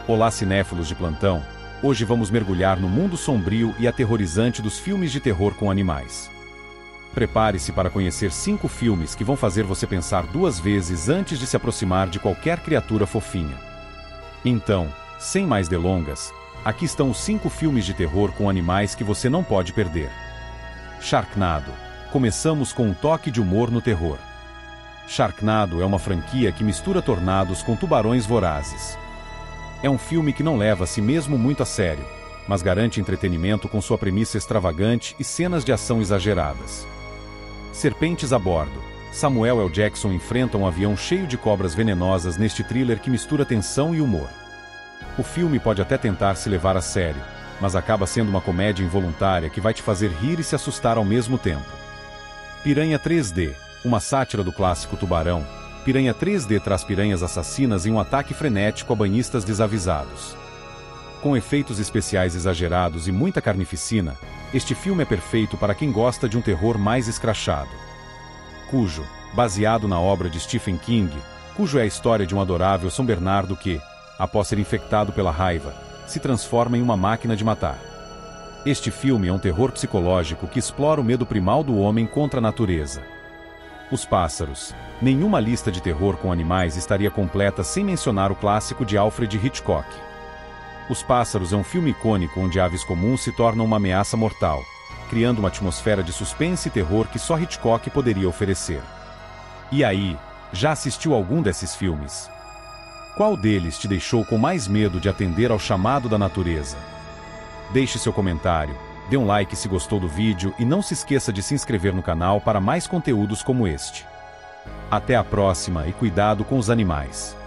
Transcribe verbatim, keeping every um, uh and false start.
Olá, cinéfilos de plantão! Hoje vamos mergulhar no mundo sombrio e aterrorizante dos filmes de terror com animais. Prepare-se para conhecer cinco filmes que vão fazer você pensar duas vezes antes de se aproximar de qualquer criatura fofinha. Então, sem mais delongas, aqui estão os cinco filmes de terror com animais que você não pode perder. Sharknado. Começamos com um toque de humor no terror. Sharknado é uma franquia que mistura tornados com tubarões vorazes. É um filme que não leva a si mesmo muito a sério, mas garante entretenimento com sua premissa extravagante e cenas de ação exageradas. Serpentes a bordo. Samuel L. Jackson enfrenta um avião cheio de cobras venenosas neste thriller que mistura tensão e humor. O filme pode até tentar se levar a sério, mas acaba sendo uma comédia involuntária que vai te fazer rir e se assustar ao mesmo tempo. Piranha três D. Uma sátira do clássico Tubarão, Piranha três D traz piranhas assassinas em um ataque frenético a banhistas desavisados. Com efeitos especiais exagerados e muita carnificina, este filme é perfeito para quem gosta de um terror mais escrachado. Cujo, baseado na obra de Stephen King, Cujo é a história de um adorável São Bernardo que, após ser infectado pela raiva, se transforma em uma máquina de matar. Este filme é um terror psicológico que explora o medo primal do homem contra a natureza. Os Pássaros. Nenhuma lista de terror com animais estaria completa sem mencionar o clássico de Alfred Hitchcock. Os Pássaros é um filme icônico onde aves comuns se tornam uma ameaça mortal, criando uma atmosfera de suspense e terror que só Hitchcock poderia oferecer. E aí, já assistiu algum desses filmes? Qual deles te deixou com mais medo de atender ao chamado da natureza? Deixe seu comentário, dê um like se gostou do vídeo e não se esqueça de se inscrever no canal para mais conteúdos como este. Até a próxima e cuidado com os animais!